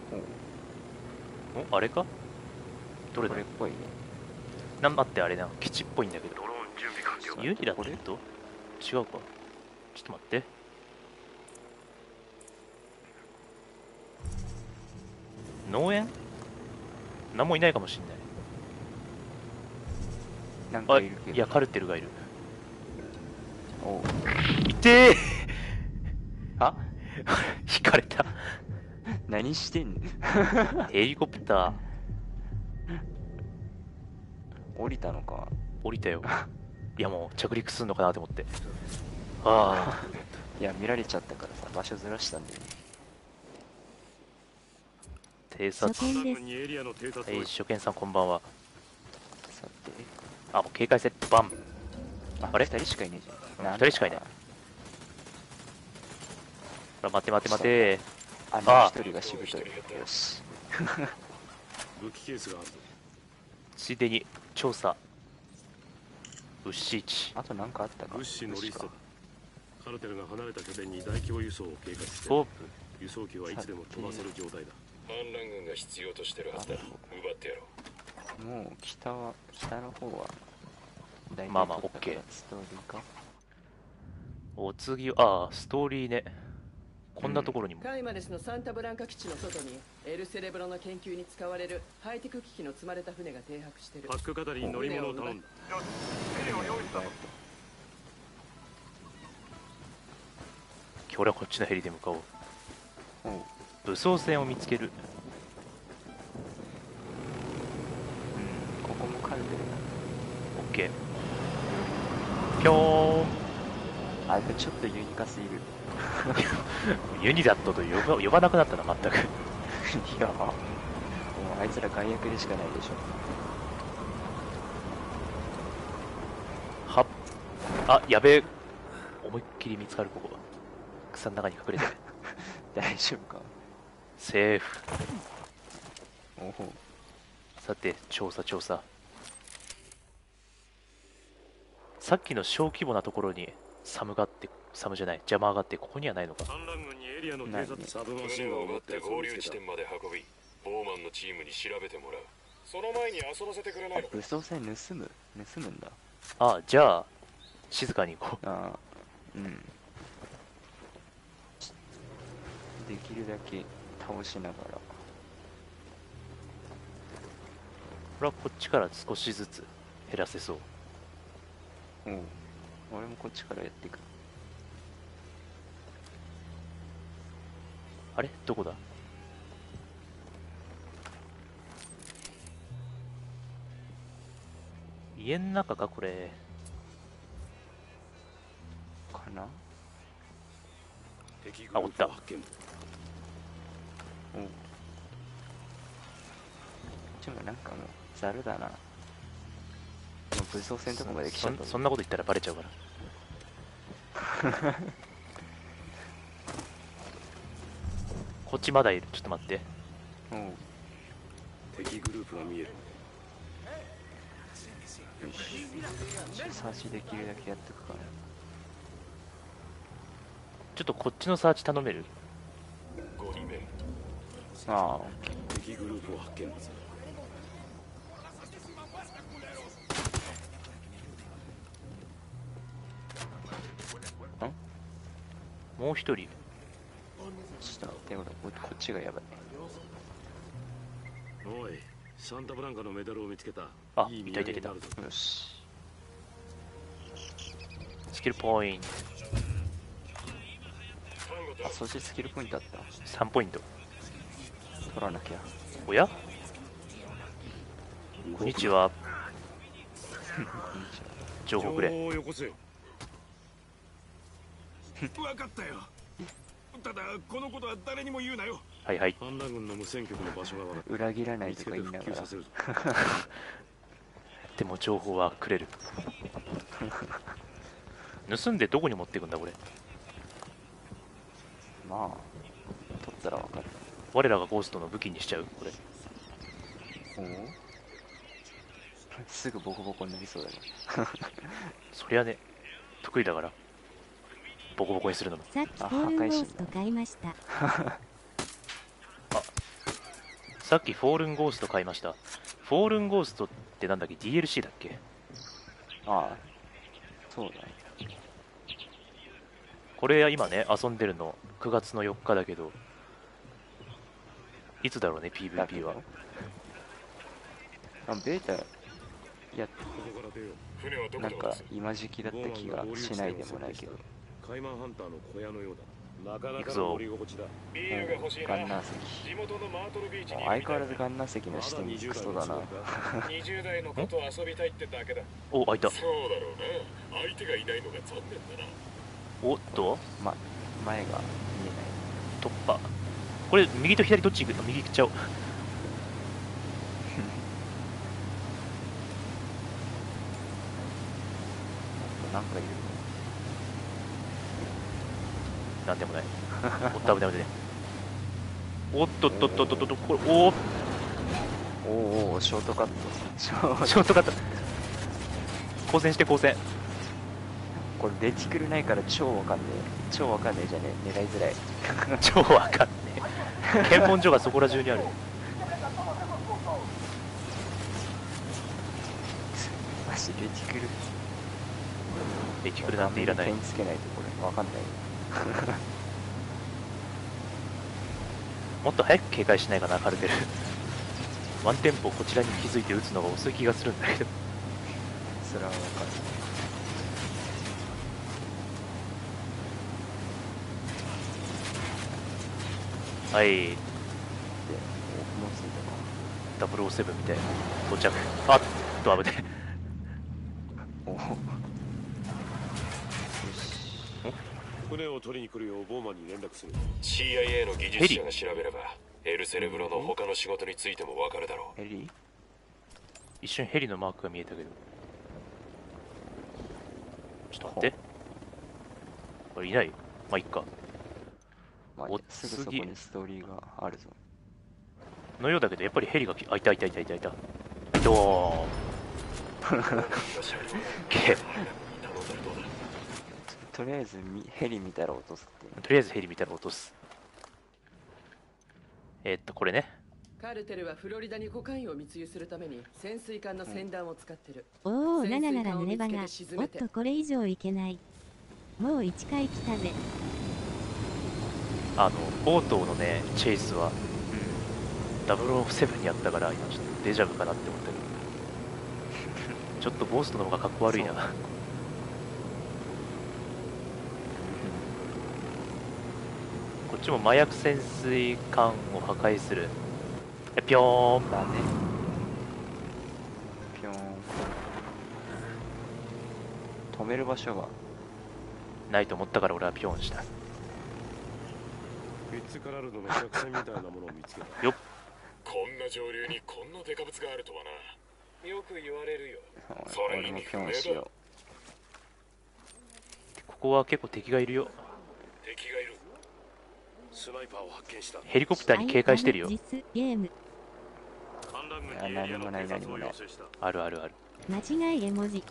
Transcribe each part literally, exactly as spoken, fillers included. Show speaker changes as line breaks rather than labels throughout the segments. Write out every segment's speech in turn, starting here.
おあれかどれだ
これっぽいね。
なん待ってあれな基地っぽいんだけどユニだってこと違うかちょっと待って農園何もいないかもしんない
なんかいるけど。
あいやカルテルがいる
おう。
いてー
あ
引かれた
何してんの
ヘリコプター
降りたのか。
降りたよいやもう着陸すんのかなと思ってああ
いや見られちゃったからさ場所ずらしたんだよね。
偵察
初見です
はい初見さんこんばんは
さて
あもう警戒セットバン
あ
あれ
ふたりしかいねえじゃん。
うんふたりしかいないほら待って待って待って
あ
あ
の一人がしぶとい。よし
武器ケースがあるぞ。
ついでに調査物資位置
あとなんかあったか。
物資のリストだ。カルテルが離れた拠点に大規模輸送を計画して
スコープ
輸送機はいつでも飛ばせる状態だ。反乱軍が必要としてるはずだ。奪ってやろう。
もう北は北の方は大体
まあまあ
取ったから
OK
ストーリーか。
お次ああストーリーねこんなところにも、
カイマネスのサンタブランカ基地の外にエルセレブロの研究に使われるハイテク機器の積まれた船が停泊してる。
パックカタリに乗り物を頼んだ。
今日はこっちのヘリで向かおう
おう
武装船を見つける
うんここもカルテル
オッケーぴょ
だ。あちょっとユニカすぎる。
ーユニダットと呼ば呼ばなくなったな全く
いやもうあいつら外役でしかないでしょ。
はっあやべえ思いっきり見つかるここ草の中に隠れて
大丈夫か。
セーフ
おお
さて調査調査さっきの小規模なところにサムがあってサムじゃない邪魔があってここにはないのか。
反乱軍にエリアの偵察サブマシンガンを持って合流地点まで運びボーマンのチームに調べてもらう。その前に遊ばせてくれないのか。
武装船盗む盗むんだ。
あじゃあ静かに行こう
ああうんできるだけ倒しながら。
これはこっちから少しずつ減らせそう。
おう俺もこっちからやっていく。
あれどこだ家の中かこれ。
かな。
あおった
おうちょなんかもうざるだな。もう武装船とかまで来ちゃった。
そんそんなこと言ったらバレちゃうからこっちまだいるちょっと待って
おう
敵グループが見える。
よしサーチできるだけやっていくかな。
ちょっとこっちのサーチ頼める。
ごにんめ
ああ
敵グループを発見。
もう一人
ちょっと待って俺ここっちがやばい。
おいサンタブランカのメダルを見つけた。
あ
いい
いたいたいた
土産になるぞ。
よし
スキルポイント
あそしてスキルポイントあった
さんポイント。
取らなきゃ。
おやこんにちは情報くれ。
情報をよこせよ。
分かったよ。ただこのことは誰にも言うなよ。
はいはい
反乱軍の無線局の場所が分かった。
裏切らない
見つけて
とか言いながら
復旧させるぞ。
でも情報はくれる盗んでどこに持っていくんだこれ。
まあ取ったらわかる。
我らがゴーストの武器にしちゃうこれ。
おおすぐボコボコになりそうだね
そりゃね得意だからボコボコにするのも。
さっきポールゴースト買いました。
さっきフォールンゴースト買いました。フォールンゴーストってなんだっけ？ ディーエルシー だっけ？
ああ、そうだね。
これ今ね遊んでるのくがつのよっかだけど、いつだろうね ピーブイピー は。
あ、ベータ、いや、
ここから出よう。船はどこ
なんか
で渡す？
今時期だった気がしないでもないけど。
カイマンハンターの小屋のようだ。なかなか
行くぞ
の乗り心地だ。ビールが欲しいな。
ガンナー
地元のマートルビーチに。
相変わらずガンナー席の視点クソだな。
にじゅう代の子と遊びたいってだけだ。
お、開いた。
そうだろうな。相手がいないのが残念だな。
おっと
ま、前が見えない。
突破。これ右と左どっち行くの？右行っちゃおう。
なんかいる。
なんでもない。おっと危ない危ない。おっとっとっとっとっとっと、これ、おー
おーおー、ショートカット。ショー
ショートカット。交戦して交戦。
これレティクルないから超わかんねえ。超わかんねえじゃねえ。狙いづらい。
超わかんねえ。検問所がそこら中にある。
マジレティクル。
レティクルなんていらない。
点つけないとこれわかんない。
もっと早く警戒しないかな、カルテル。ワンテンポこちらに気づいて撃つのが遅い気がするんだけど。
それはわかる。
はい、
で、おもうつい
ダブルオーセブンみたいな。到着。あっと危ね
たか。およし。
船を取りに来るようボーマンに連絡する。 シーアイエー の技術者が調べればエルセレブロの他の仕事についても分かるだろう。
ヘリ
一瞬ヘリのマークが見えたけど。ちょっと待って。これいない。まあいっか。
まあ
お、
すぐそこ
次
にストーリーがあるぞ。
のようだけど、やっぱりヘリがき、あ、いたいたいたいたいた。ドーン。け
とりあえずみヘリ見たら落とすっていう。
とりあえずヘリ見たら落とす。えーっと、これね。
カルテルはフロリダにコカインを密輸するために潜水艦の船団を使ってる。
おお、なななら濡れ場が。おっと、これ以上いけない。もういちかい来たぜ。
あの、ボートのね、チェイスは、ダブルオーセブンにあったから、今ちょっとデジャブかなって思ったけど。ちょっとゴーストの方がかっこ悪いな。こっちも麻薬潜水艦を破壊する。え、ぴょーん。
だね。ぴょーん。止める場所が。
ないと思ったから俺はピョンした。
フィッツカラルドの作戦みたいなものを見つけた。
よっ。
こんな上流にこんなデカブツがあるとはな。よく言われるよ。それ
俺も
に
ぴょんしよ
ここは結構敵がいるよ。
敵がいる。スナイパーを発見した。
ヘリコプターに警戒してるよ。
実ゲーム。
反乱軍
いや何もない何もない
あるあるある。
間違い絵文字。
う。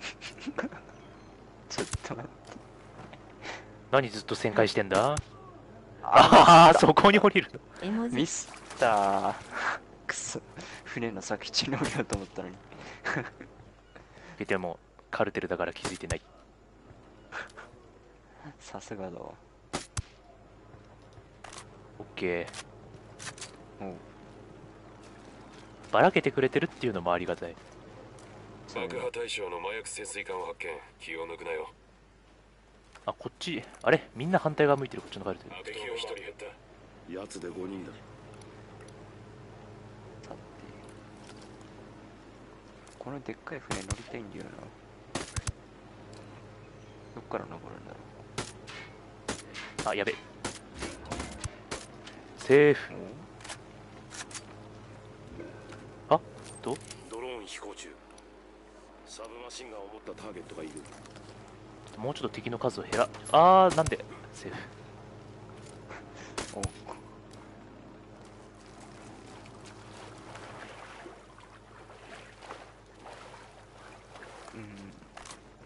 ちょっと待って。
何ずっと旋回してんだ。ああ、そこに降りるの。
絵文字。
ミスったー。くそ。船の先地に降りようと思ったのに。
でもカルテルだから気づいてない。
さすがだわ。
オッケー。
おう。
ばらけてくれてるっていうのもありがたい。
爆破対象の麻薬潜水艦を発見。気を抜くなよ。
あ、こっちあれみんな反対側向いてる。こっちのカルテル。
敵を一人減った。奴でごにんだ。
さて。このでっかい船乗りたいんだよな。どっから登るんだろ
あ、やべ。セーフ。あ、ど
ドローン飛行中。サブマシンガンを持ったターゲットがいる。
もうちょっと敵の数を減ら。あー、なんでセーフ。
う。おう。うん。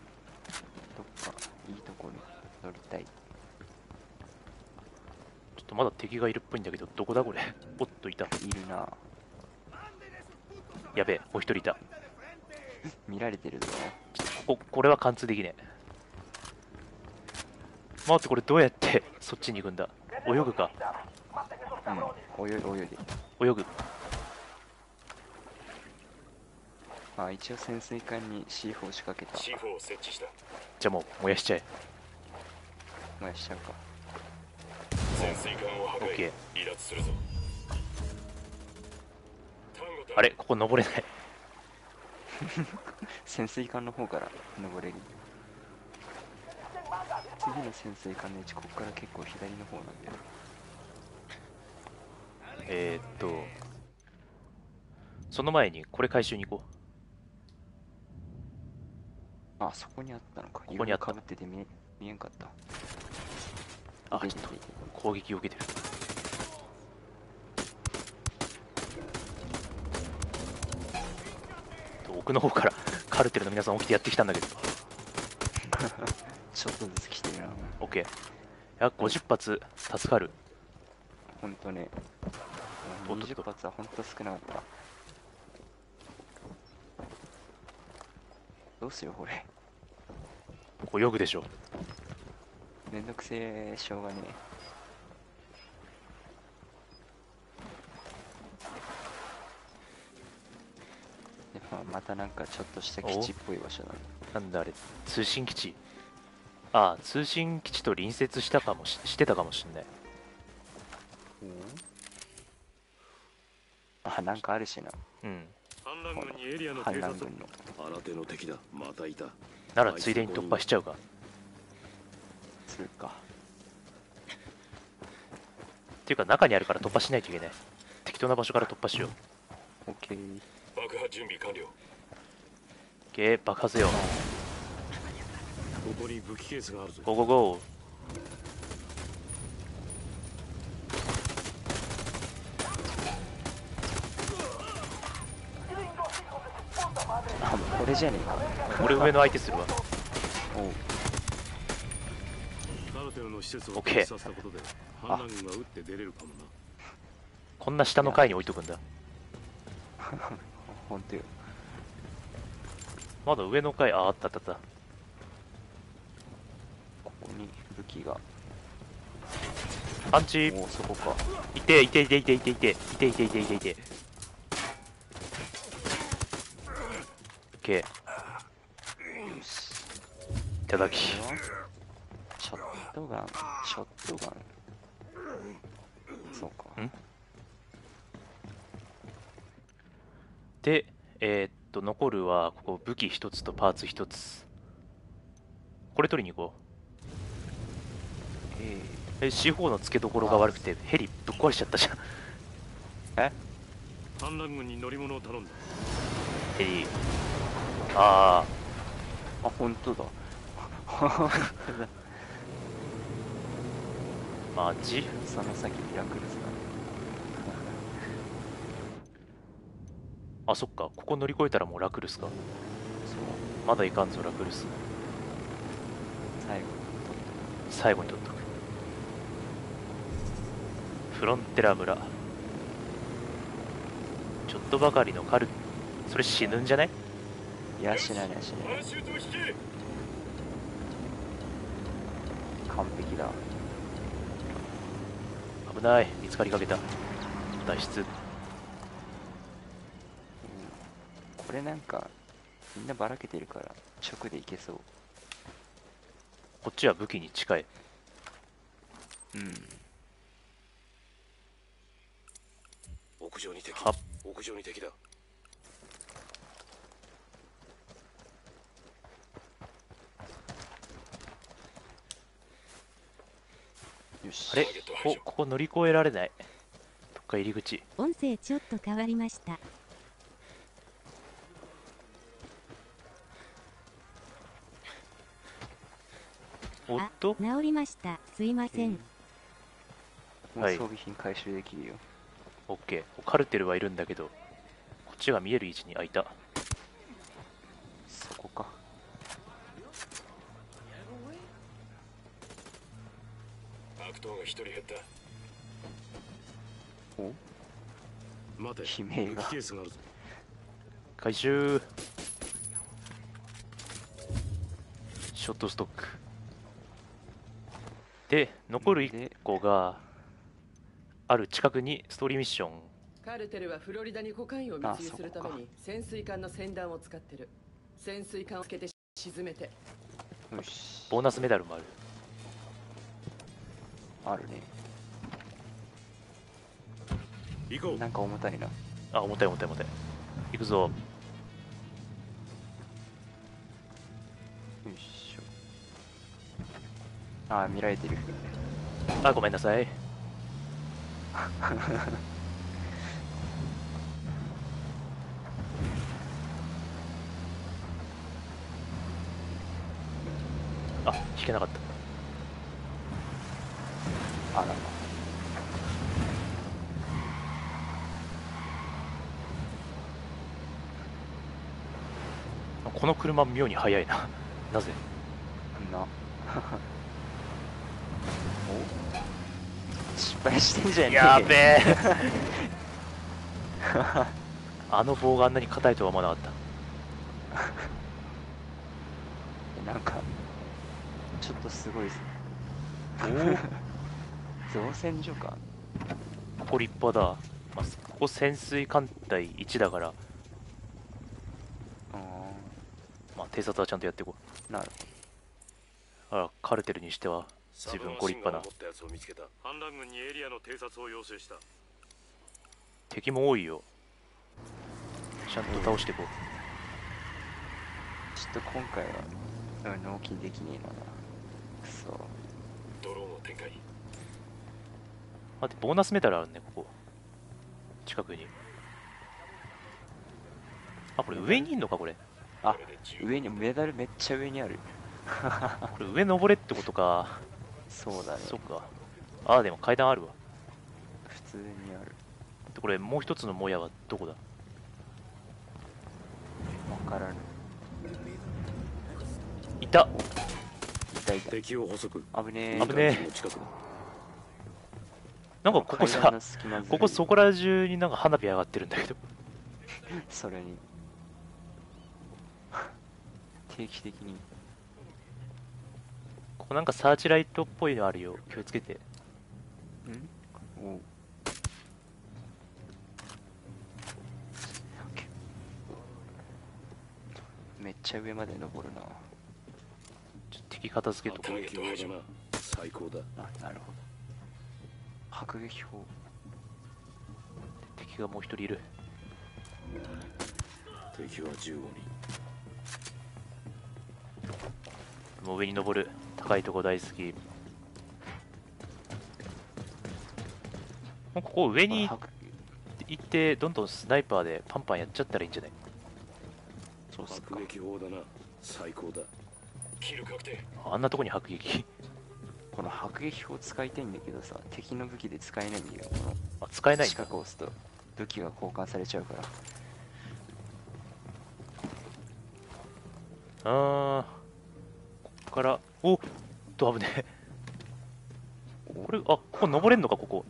どっかいいとこに乗りたい。
ちょっとまだ敵がいるっぽいんだけど、どこだこれ。おっといた。
いるな。
やべえ、もう一人いた。
見られてるぞ。
ここれは貫通できねえ。待って、これどうやってそっちに行くんだ。泳ぐか。
うん、泳い泳いで。
泳ぐ。
あ、一応潜水艦に シーフォー 仕掛けた。
シーフォー を設置した。
じゃあもう燃やしちゃえ。
燃やしちゃうか。
潜水艦を破
オッケ
壊。離脱するぞ。
あれ、ここ登れない。
潜水艦の方から登れる。次の潜水艦の位置、ここから結構左の方なんだよ。
えー、っとその前にこれ回収に行こう。
あ、そこにあったのか。
ここにあった
かぶってて見え見えんかった。
あ、ちょっと攻撃を受けてる。奥の方からカルテルの皆さん起きてやってきたんだけど。
ちょっとずつ来てるな。
オッケー。いや、ごじゅっ発助かる。
ほんとね。
おっとっと
にじゅっ発はほんと少なかった。どうしようこれ。
これ泳ぐでしょ。
めんどくせえ、しょうがねえ。やっぱまたなんかちょっとした基地っぽい場所だね。
なんだあれ、通信基地。ああ、通信基地と隣接したかもししてたかもしんない。
あ、なんかあるしな。
うん。
反乱軍にエリアの
反
偵察
乱軍の。
新手の敵だ。またいた。
ならついでに突破しちゃうか。
するか。
っていうか中にあるから突破しないといけない。適当な場所から突破しよう。
オッケー。
爆破準備完了。
ゲー爆発よ。
ここに武器ケースがあるぞ。
ゴーゴーゴー。
あ、もうこれじゃねえか。
俺上の相手するわ。
おう。
カルテルの施設を
オッケー
閉鎖したことで反乱軍が撃って出れるかもな。
こんな下の階に置いとくんだ。
ほんとよ。
まだ上の階、あ、あったあったあった。
ここに武器が。
パンチ。
おお、そこか。
いていていていていていていていていていていて。オッケー。
よし。
いただき。
これはショットガン、ショットガン。そうか。
んで、えー、っと残るはここ武器一つとパーツ一つ。これ取りに行こう。
え
え シーフォー の付けどころが悪くてヘリぶっ壊しちゃったじゃん。
え
反乱軍に乗り物を頼んだ。
ヘリ。あ
あ、本当だ。
あ、マジ。
その先ミラクルズだ。
あ、そっか、ここ乗り越えたらもうラクルスか。
そう。
まだいかんぞラクルス。
最後に
最後に取っとく。フロンテラ村。ちょっとばかりのカル。それ死ぬんじゃない？
いや、しないね、しない。
パラシュートを引け。
完璧だ。
危ない、見つかりかけた。脱出。
これなんかみんなばらけてるから直でいけそう。
こっちは武器に近い。
うん
屋上に敵。
はっ
屋上に敵だ。
よし。
あれ、お、ここ乗り越えられない。どっか入り口。
音声ちょっと変わりました。あ、
おっと、
治りました。すいません。
もう
はい
装備品回収できるよ。
オッケー。カルテルはいるんだけど、こっちが見える位置に開いた。
そこか。
悪党が一人減った。
お
待て、
悲鳴が
武器ケースがあるぞ。
回収。ショットストックで、残るいっこがある近くにストーリーミッション。
カルテルはフロリダにコカインを密輸するために潜水艦の船団を使ってる。潜水艦をつけて沈めて。
よし、
ボーナスメダルもある。
あるね。
行こう。
なんか重たいな。
あ、重たい重たい重たい。行くぞ。
よいしょ。あー、見られてる。
あ、ごめんなさい。あ、引けなかった。
あらま。
この車妙に速いな。なぜ？
な。お失敗してんじゃねえよ。
やべえ。あの棒があんなに硬いとは思わなかっ
なんかちょっとすごいっす。
た。おお、
造船所か。
ここ立派だ。まあ、ここ潜水艦隊いちだから、
あ
まあ、偵察はちゃんとやっていこ
ー、なる
う。あら、カルテルにしては随分ご立派な。
持ったやつを見つけた。反乱軍にエリアの偵察を要請した。
敵も多いよ。ちゃんと倒していこう。
ちょっと今回はうん納金できねえな。くそ。
ドローンを展開。
待って、ボーナスメダルあるね、ここ近くに。あ、これ上にいんのか、これ。
あ、上にメダルめっちゃ上にある。
これ上登れってことか。
そうだね。
そっか。あ、でも階段あるわ。
普通にある。
で、これもう一つのもやはどこだ？
わからぬ。
いた。
いたいた。
敵を捕捉。
危ねえ。
危ねえ。
の近くだ。
なんかここ
階
さ
段の隙間ず、
ここそこら中になんか花火上がってるんだけど。
それに定期的に。
ここなんかサーチライトっぽいのあるよ。気をつけて。
んおう。めっちゃ上まで登るな。
ちょっと敵片付けとこう。
攻撃法だな。最高だ。
あ、なるほど。迫撃砲。
敵がもう一人いる。
敵はじゅうごにん。
もう上に登る。高いとこ大好き。ここ上に
迫
行ってどんどんスナイパーでパンパンやっちゃったらいいんじゃない？
そうっすか。
迫撃砲だな。最高だ。
キル確定。
あんなとこに迫撃。
この迫撃砲使いたいんだけどさ、敵の武器で使えないんだよ。この
あ、使えないん
四
だ。
角を押すと武器が交換されちゃうから。
あー、こっからおっと危ねえ。これ、あ、ここ登れんのか、ここ。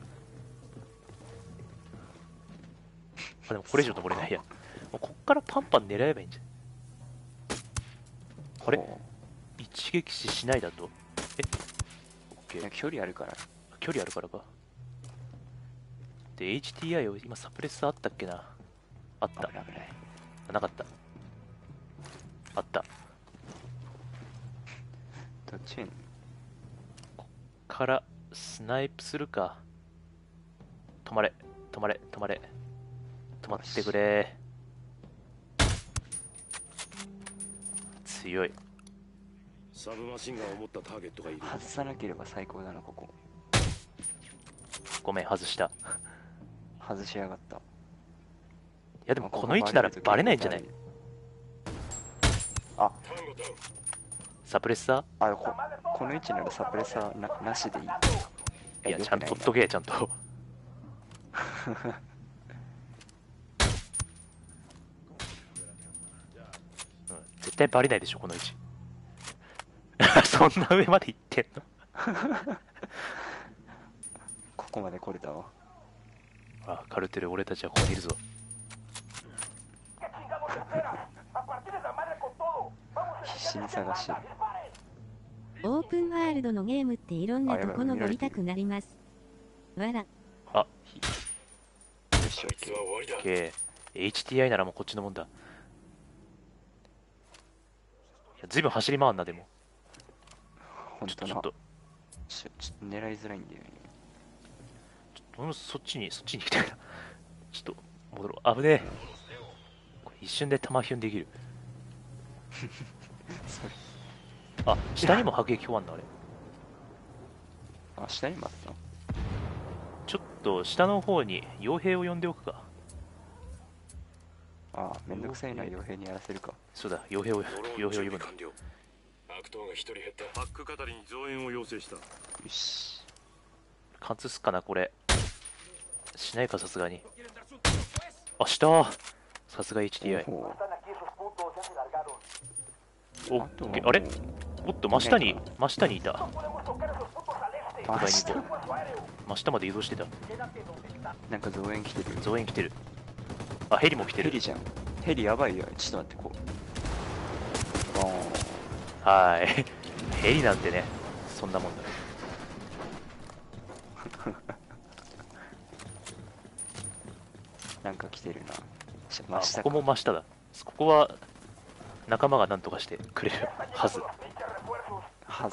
あ、でもこれ以上登れないや。もうこっからパンパン狙えばいいんじゃん。あれ
ほ
一撃死しないだと。え、オッケー。
ういや距離あるから。
距離あるからか。で、エイチティーアイ を今サプレッサーあったっけな。あった
危。ない危ない。
あなかった。あった。
どっちへんの？
からスナイプするか。止まれ止まれ止まれ止まってくれ。強い。
サブマシンガンを持ったターゲットがいる。
外さなければ最高だな、ここ。
ごめん、外した。い
外しやがった。
やでもこの位置ならバレないんじゃない？
あ、
タンゴダウン。
サプレッサ
あここの位置ならサプレッサー な, なしでいい。
ーいやちゃんと取っとけ、ちゃんと。うん、絶対バレないでしょこの位置。そんな上まで行ってんの？
ここまで来れたわ。
あ、カルテル、俺たちはここにいるぞ。
必死に探してる。
オープンワールドのゲームっていろんなとこ登りたくなります。わら。
あ、
よし、
あいつは終わりだ。
OK。エイチティーアイ ならもうこっちのもんだ。いや、ずいぶん走り回んな、でも。
ほんとな。
ちょっと、
ちょちょっと狙いづらいんだよね。
俺もそっちに、そっちに行きたいな。ちょっと、戻ろう。危ねえ。これ一瞬で弾ヒュンできる。
それ
あ、下にも迫撃砲あんのあれ。
あ、下にもあったの？
ちょっと、下の方に傭兵を呼んでおくか。
ああ、めんどくさいな、傭兵にやらせるか。
そうだ、傭兵を、傭兵を呼ぶんだ。
完了。悪党が一人減った。パック語りに増援を要請した。
よし。
貫通すっかな、これ。しないか、さすがに。あ、したー。さすが エイチティーアイ。
ほ
おっけ、あれおっと、真下に、真下にいた。
うあ、
に
下
行こう。真下まで移動してた。
なんか増援来てるよ。
増援来てる。あ、ヘリも来てる。
ヘリじゃん。ヘリやばいよ。ちょっと待って、こう。ボーン。
はーい。ヘリなんてね、そんなもんだ。
なんか来てるな。し
あ、
真下
ここも真下だ。ここは仲間が何とかしてくれるはず。
はず。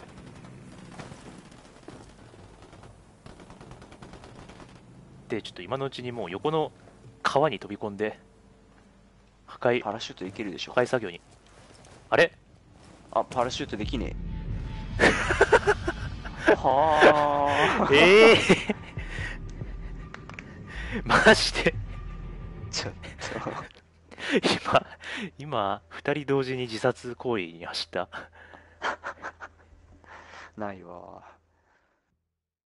で、ちょっと今のうちにもう横の川に飛び込んで、破壊、
パラシュートいけるでしょ
破。壊作業に。あれ
あ、パラシュートできねえ。はあ。
ええー、マジで
ちょっと。
今、今、二人同時に自殺行為に走った。
ないわ。